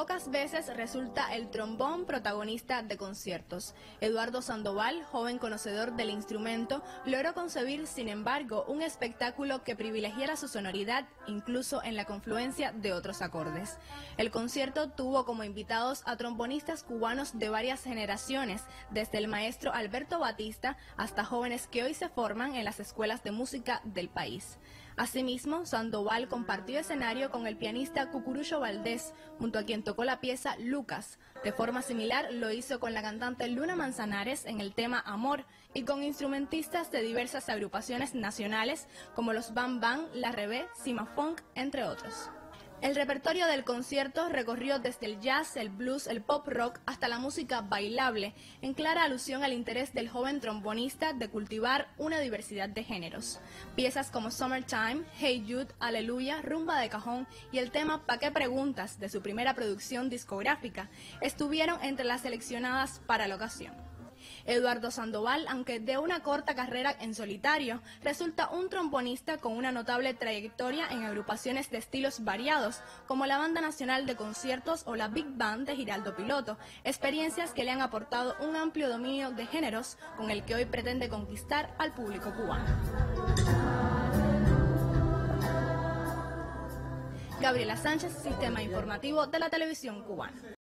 pocas veces resulta el trombón protagonista de conciertos. Eduardo Sandoval, joven conocedor del instrumento, logró concebir, sin embargo, un espectáculo que privilegiara su sonoridad, incluso en la confluencia de otros acordes. El concierto tuvo como invitados a trombonistas cubanos de varias generaciones, desde el maestro Alberto Batista hasta jóvenes que hoy se forman en las escuelas de música del país. Asimismo, Sandoval compartió escenario con el pianista Cucurucho Valdés, junto a quien tocó la pieza Lucas. De forma similar lo hizo con la cantante Luna Manzanares en el tema Amor y con instrumentistas de diversas agrupaciones nacionales como los Bam Bam, La Rebé, Cima Funk, entre otros. El repertorio del concierto recorrió desde el jazz, el blues, el pop rock hasta la música bailable, en clara alusión al interés del joven trombonista de cultivar una diversidad de géneros. Piezas como Summertime, Hey Jude, Aleluya, Rumba de Cajón y el tema ¿Pa' qué preguntas?, de su primera producción discográfica, estuvieron entre las seleccionadas para la ocasión. Eduardo Sandoval, aunque de una corta carrera en solitario, resulta un trombonista con una notable trayectoria en agrupaciones de estilos variados, como la Banda Nacional de Conciertos o la Big Band de Giraldo Piloto, experiencias que le han aportado un amplio dominio de géneros con el que hoy pretende conquistar al público cubano. Gabriela Sánchez, Sistema Informativo de la Televisión Cubana.